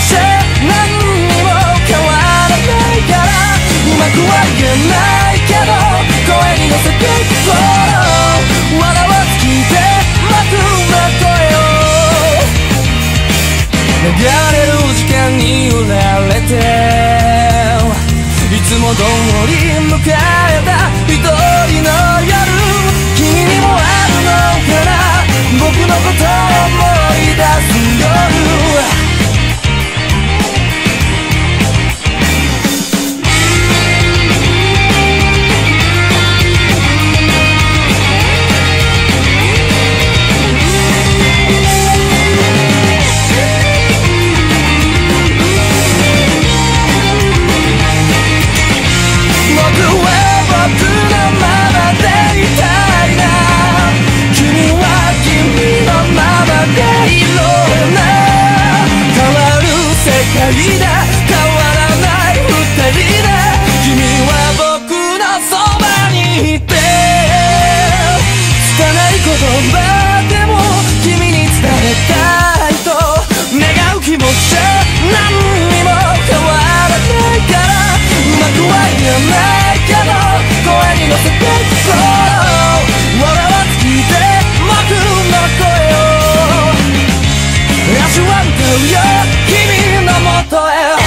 して何にも変わらないから、うまくは言えないけど声に乗せていこう。笑わず聞いて待つ声を、流れる時間に揺られていつも通り迎えた一人の夜、君にもあるのかな、僕のことを思い出す夜。変わらない二人で、君は僕のそばにいて、拙い言葉でも君に伝えたいと願う気持ちは何にも変わらないから、うまくは言えないけど声に乗せて聞こう。笑わず聞いて僕の声を、足は歌うよ君のもとへ。